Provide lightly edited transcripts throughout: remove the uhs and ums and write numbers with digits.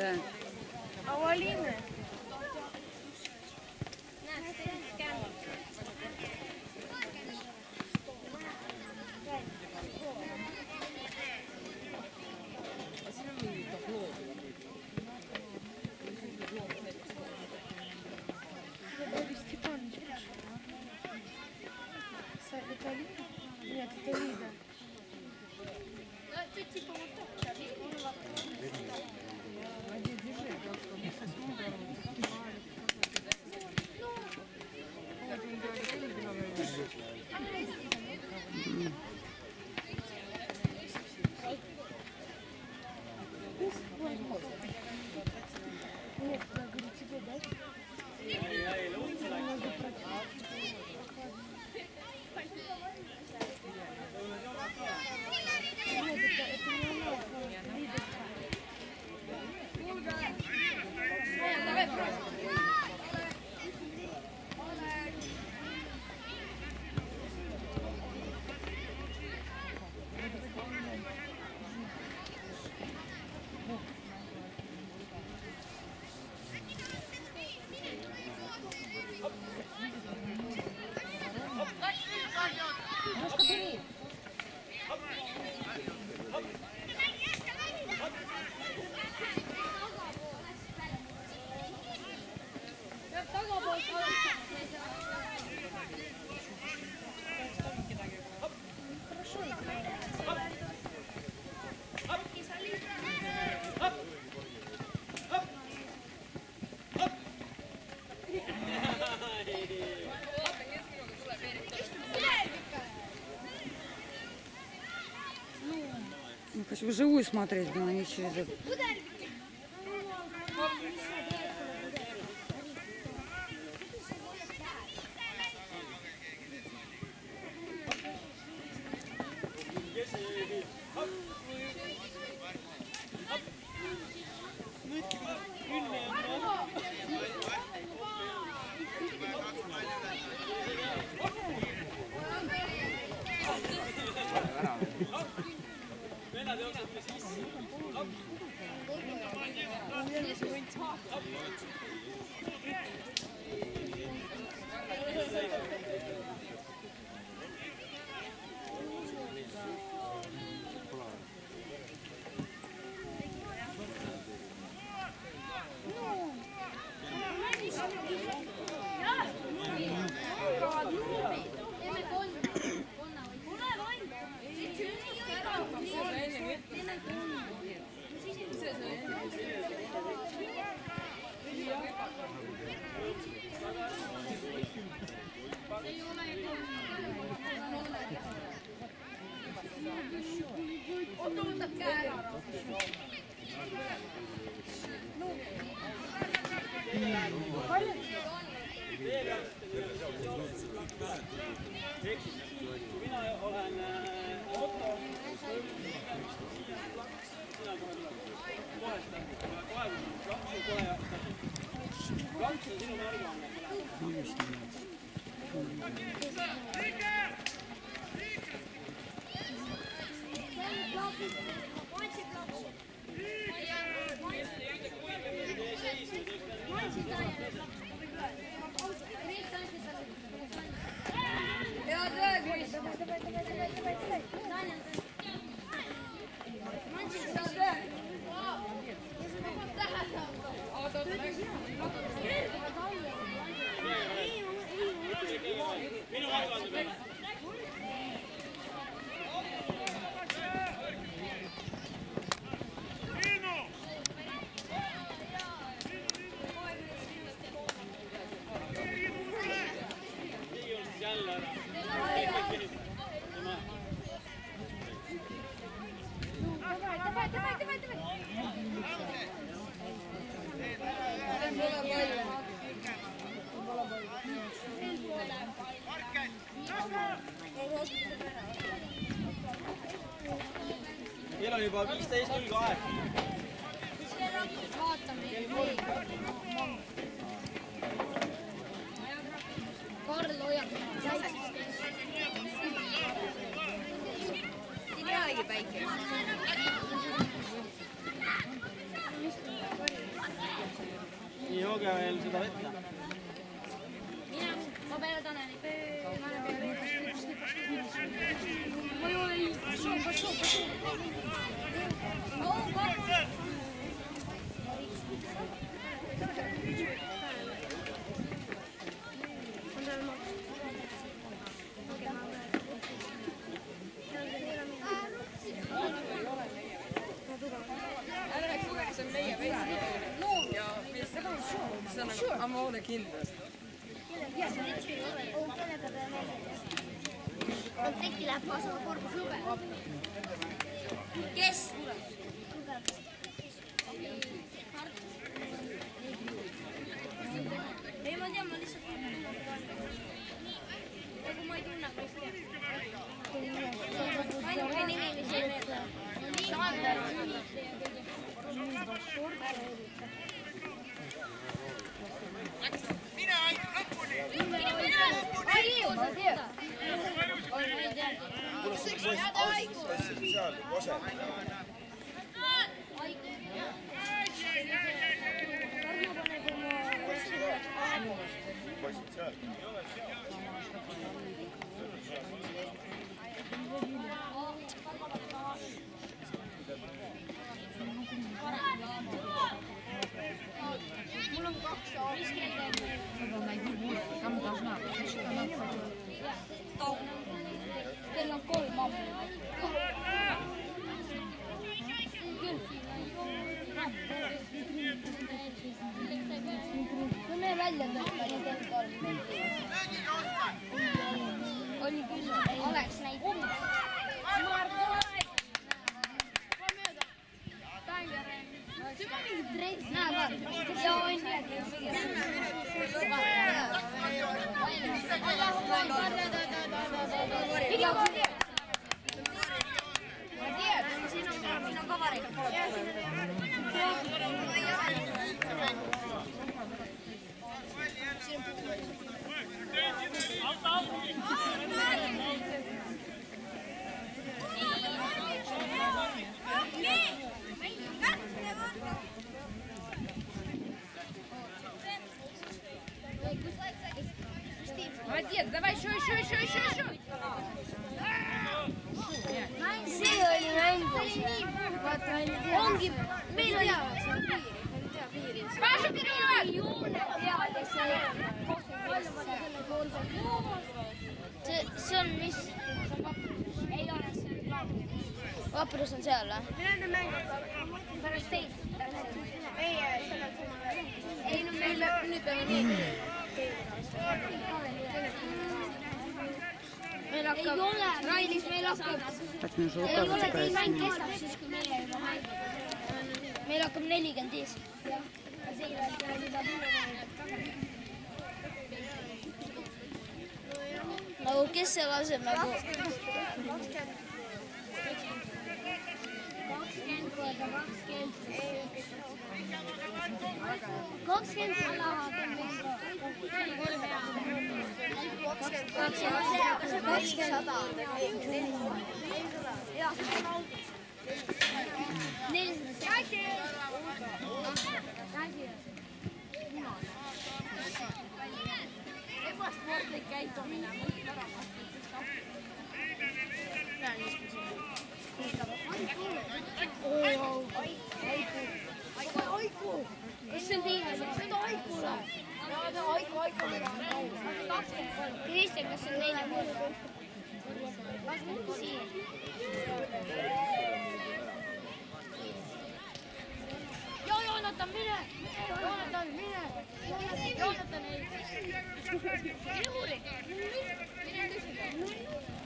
Да. А у Алины? Степанович, это Алина? Нет, это Лида. Это типа вот так. Нет, я говорю, тебе дать? Давай, Немножко бери. Ну, хочу вживую смотреть, блин, а не через это. Mina olen Otto. Sina kohe Kants on sinu märguanne. Minu märguanne peale. Meil on juba 15.08. Karl hoiab ei peagi päike. julge veel seda võtta. Ma peale Taneli. Oi, pошел. See on meie veits ja see on nagu Amole kindlasti. Tekki läheb kaasa korpus lugema. Kes? Ei, ma tean, ma lihtsalt nagu ma ei tunne, kui see ainuke nimi, mis ei meelda. Sander. Mine ainult lõpuni! Kuule, see seal, Kose. Poisid seal. Mul on 2 Teil on 3 ammu. Kui me välja tõmbame, nii teeb 3 meetrit. Oli küll, oleks näinud. Süba mingi trenn. Näe, vaata. Ja on jälle. Siin on ka varik. Молодец, давай еще. See oli mäng. Ongi, meil oli Paša piiri see on mis? Ei ole, see on Vaprus. Vaprus on seal või? Meil on mängid pärast teid. Ei, sellel samal. Ei, no meil nüüd peame nii. Meil hakkab, Railis meil hakkab, ei ole, teil mäng kestab siis, kui meie juba mängime. Meil hakkab 45. Nagu kes see laseb nagu? 20. ebasportlik käitumine. Aiku! Kas see on teine? See on Aikule. Aiku. Kristjan, kas see on teine pool? Siin. Joonatan, mine! Joonatan, mine! Joonatan, ei! Mine uuri! Mine küsida!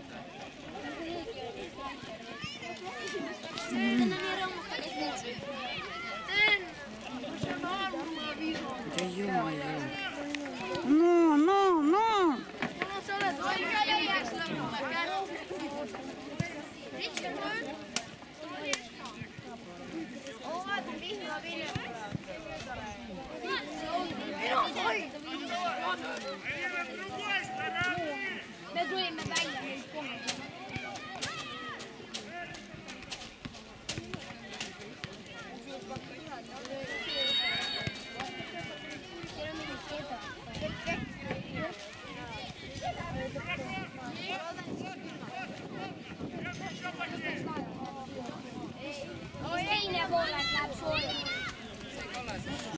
Täna nii rõõmustan, et nüüd. See on arvuma viimane. Да ё-моё. No. Kuna sa oled valmis ja jääks lõpule kätte. Rits on tööl. Oo, vaatan vihma vilja.